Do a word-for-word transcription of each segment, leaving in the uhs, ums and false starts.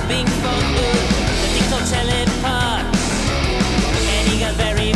being fought with the TikTok telepods, and he got very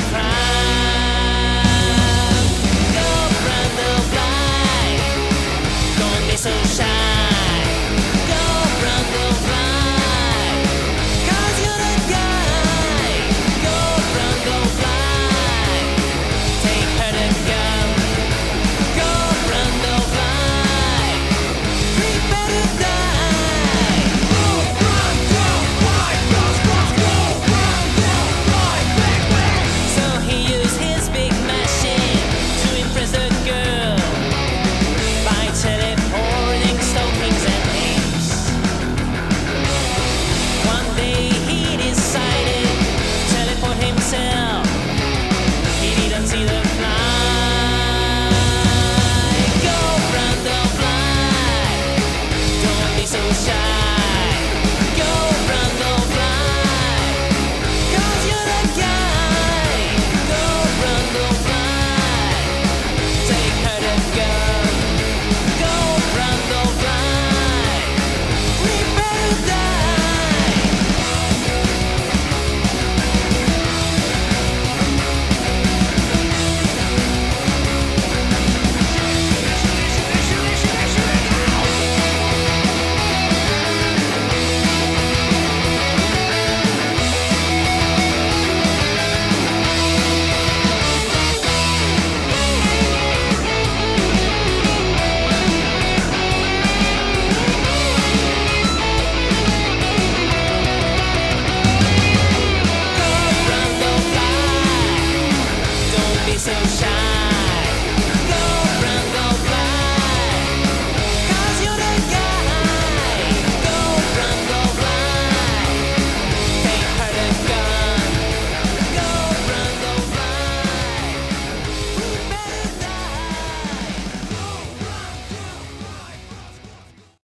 proud. Go Brando fly, don't be so shy. Go Brando fly, 'cause you're the guy. Go Brando fly, take her to go. Go Brando fly, prepare to die. Go Brando fly, cross, cross, go Brando fly, bang, bang. So he used his big machine to impress the girl by teleporting stockings and apes. One day he decided to teleport himself. He didn't see the fly. Go Brando fly, don't be so shy. Go Brando fly, 'cause you're the guy. Go Brando fly, take her to go. Go Brando fly, prepare to die. Go Brando fly, don't be so shy.